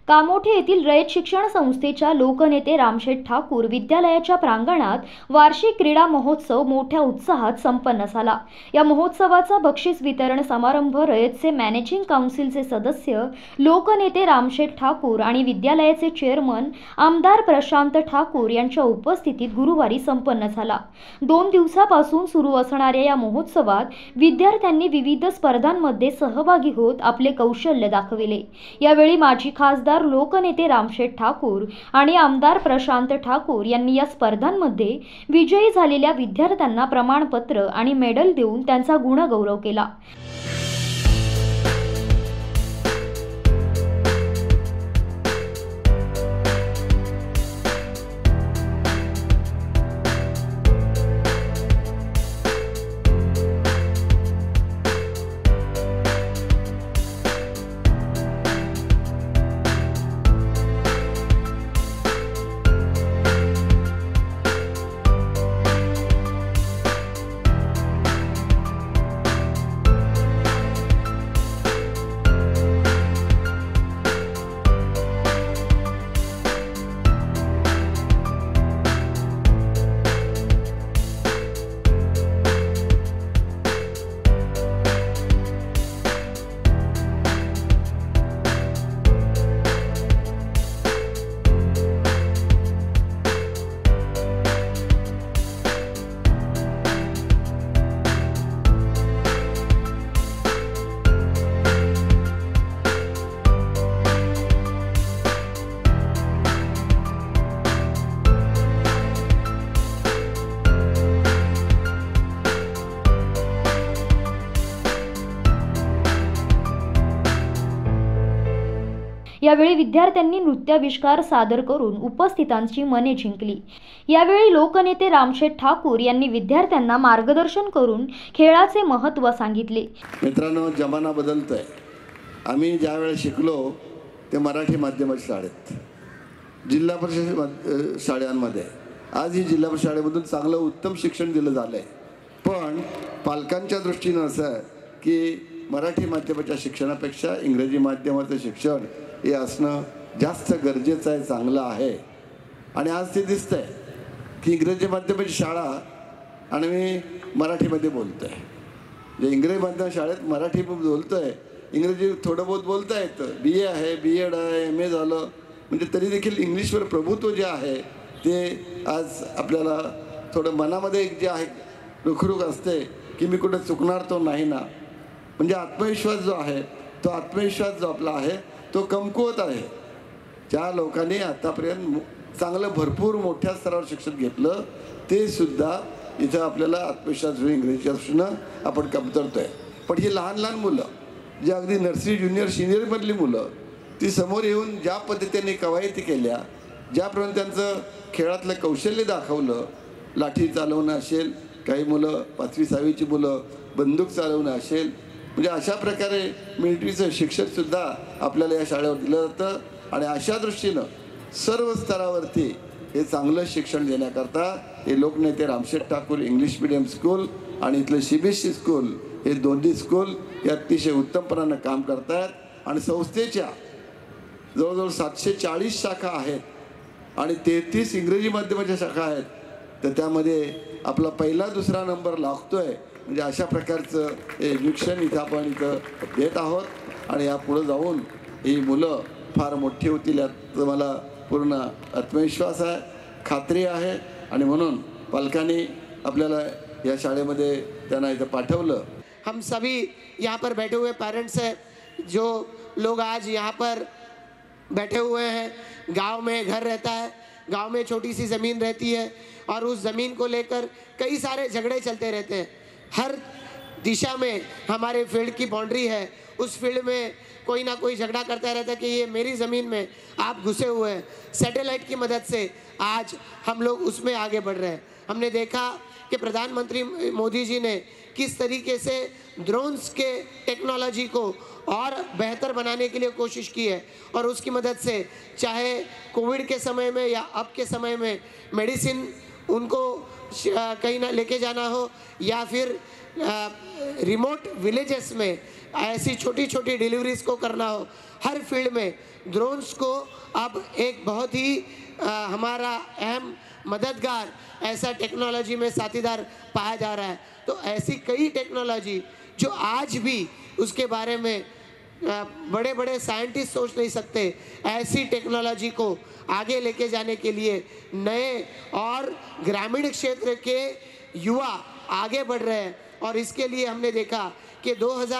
कामोठे येथील रयत शिक्षण संस्थेच्या लोकनेते रामशेठ ठाकूर विद्यालयाच्या प्रांगणात वार्षिक क्रीडा महोत्सव मोठ्या उत्साहात संपन्न झाला। या महोत्सवाचा बक्षीस वितरण समारंभ रयतचे मॅनेजिंग काउन्सिलचे सदस्य लोकनेते रामशेठ ठाकूर आणि विद्यालयाचे चेअरमन आमदार प्रशांत ठाकूर यांच्या उपस्थितीत गुरुवारी संपन्न झाला। 2 दिवसापासून सुरू असणाऱ्या या महोत्सवात विद्यार्थ्यांनी विविध स्पर्धांमध्ये सहभागी होत आपले कौशल्य दाखविले। यावेळी माजी खासदार लोकनेते रामशेठ ठाकूर आणि आमदार प्रशांत ठाकूर यांनी या स्पर्धांमध्ये विजयी झालेल्या विद्यार्थ्यांना प्रमाणपत्र आणि मेडल देऊन त्यांचा गुणगौरव केला। यावेळी विद्यार्थ्यांनी नृत्याविष्कार सादर करून उपस्थितांची मने जिंकली। यावेळी लोकनेते रामशेठ ठाकूर यांनी विद्यार्थ्यांना मार्गदर्शन करून खेळाचे महत्त्व सांगितले। मित्रांनो, जमाना बदलतोय। आम्ही ज्या वेळेस शिकलो ते मराठी माध्यमाच्या शाळेत, जिल्हा परिषद शाळांमध्ये, आज ही जिल्हा परिषद शाळेमधून चांगलं उत्तम शिक्षण दिलं झालंय। पण पालकांच्या दृष्टीने असं आहे की मराठी माध्यमाच्या शिक्षणापेक्षा इंग्रजी माध्यमाचं शिक्षण हे असणं जास्त गरजेचं आहे, चांगलं आहे। आणि आज ते दिसतंय की इंग्रजी माध्यमाची शाळा आणि मी मराठीमध्ये बोलतोय, जे इंग्रजी माध्यम शाळेत मराठी बोलतोय, इंग्रजी थोडं बहुत बोलता येतं, BA आहे, BEd आहे, MA झालं, म्हणजे तरी देखील इंग्लिशवर प्रभुत्व जे आहे ते आज आपल्याला थोडं मनामध्ये एक जे आहे रुखरुख असते की मी कुठं चुकणार तो नाही ना, म्हणजे आत्मविश्वास जो आहे तो आत्मविश्वास जो आपला आहे तो कमकुवत आहे। ज्या लोकांनी आतापर्यंत चांगलं भरपूर मोठ्या स्तरावर शिक्षण घेतलं ते सुद्धा इथं आपल्याला आत्मविश्वास इंग्रजीच्या दृष्टीनं आपण कमतरतोय। पण ही लहान लहान मुलं जे अगदी नर्सरी, ज्युनियर, सिनियरमधली मुलं ती समोर येऊन ज्या पद्धतीने कवायती केल्या, ज्याप्रमाणे त्यांचं खेळातलं कौशल्य दाखवलं, लाठी चालवणं असेल, काही मुलं 5वी 6वीची मुलं बंदूक चालवणं असेल, म्हणजे अशा प्रकारे मिलिटरीचं शिक्षणसुद्धा आपल्याला या शाळेवर दिलं जातं। आणि अशा दृष्टीनं सर्व स्तरावरती हे चांगलं शिक्षण देण्याकरता हे लोकनेते Ramsheth Thakur English medium school आणि इथलं CBSE स्कूल हे दोन्ही स्कूल हे अतिशय उत्तमपणानं काम करतात। आणि संस्थेच्या जवळजवळ 740 शाखा आहेत आणि 33 इंग्रजी माध्यमाच्या शाखा आहेत, तर त्यामध्ये आपला पहिला दुसरा नंबर लागतोय। म्हणजे अशा प्रकारचं एज्युकेशन इथं आपण इथं देत आहोत आणि या पुढे जाऊन ही मुलं फार मोठी होतील यात मला पूर्ण आत्मविश्वास आहे, खात्री आहे। आणि म्हणून पालकांनी आपल्याला या शाळेमध्ये त्यांना इथं पाठवलं। हम सभी यहाँ पर बैठे हुए पेरेंट्स हैं, जो लोग आज यहाँ पर बैठे हुए हैं, गांव में घर रहता है, गांव में छोटी सी ज़मीन रहती है और उस ज़मीन को लेकर कई सारे झगड़े चलते रहते हैं। हर दिशा में हमारे फील्ड की बाउंड्री है, उस फील्ड में कोई ना कोई झगड़ा करता रहता है कि ये मेरी ज़मीन में आप घुसे हुए हैं। सैटेलाइट की मदद से आज हम लोग उसमें आगे बढ़ रहे हैं। हमने देखा कि प्रधानमंत्री मोदी जी ने किस तरीके से ड्रोन्स के टेक्नोलॉजी को और बेहतर बनाने के लिए कोशिश की है और उसकी मदद से चाहे कोविड के समय में या अब के समय में मेडिसिन उनको कहीं ना लेके जाना हो, या फिर रिमोट विलेजेस में ऐसी छोटी छोटी डिलीवरीज को करना हो, हर फील्ड में ड्रोन्स को अब एक बहुत ही हमारा अहम मददगार ऐसा टेक्नोलॉजी में साथीदार पाया जा रहा है। तो ऐसी कई टेक्नोलॉजी जो आज भी उसके बारे में बड़े बड़े साइंटिस्ट सोच नहीं सकते, ऐसी टेक्नोलॉजी को आगे लेके जाने के लिए नए और ग्रामीण क्षेत्र के युवा आगे बढ़ रहे हैं। और इसके लिए हमने देखा कि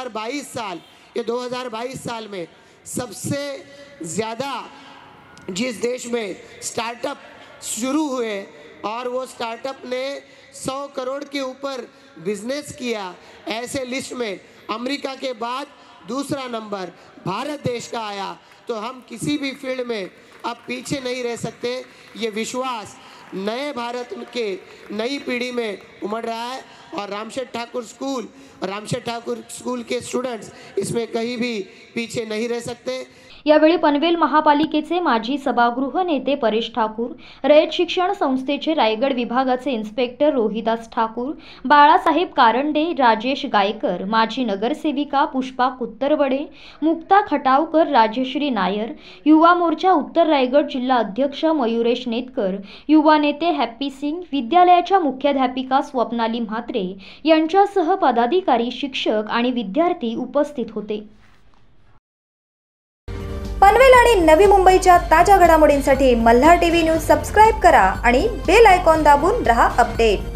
2022 साल में सबसे ज़्यादा जिस देश में स्टार्टअप शुरू हुए और वो स्टार्टअप ने 100 करोड़ के ऊपर बिजनेस किया, ऐसे लिस्ट में अमेरिका के बाद दूसरा नंबर भारत देश का आया। तो हम किसी भी फील्ड में अब पीछे नहीं रह सकते। ये विश्वास नए भारत के नई पीढ़ी में उमड़ रहा है और रामशेठ ठाकुर स्कूल के स्टूडेंट्स इसमें कहीं भी पीछे नहीं रह सकते। यावेळी पनवेल महापालिकेचे माजी सभागृह नेते परेश ठाकूर, रयत शिक्षण संस्थेचे रायगड विभागाचे इन्स्पेक्टर रोहिदास ठाकूर, बाळासाहेब कारंडे, राजेश गायकर, माजी नगरसेविका पुष्पा कुत्तरवडे, मुक्ता खटावकर, राजश्री नायर, युवा मोर्चा उत्तर रायगड जिल्हा अध्यक्ष मयुरेश नेतकर, युवा नेते हॅप्पी सिंग, विद्यालयाच्या मुख्याध्यापिका स्वप्नाली म्हात्रे यांच्यासह पदाधिकारी, शिक्षक आणि विद्यार्थी उपस्थित होते। पनवेल आणि नवी मुंबईच्या ताज्या घडामोडींसाठी मल्हार टीव्ही न्यूज सबस्क्राइब करा आणि बेल आयकॉन दाबून रहा अपडेट।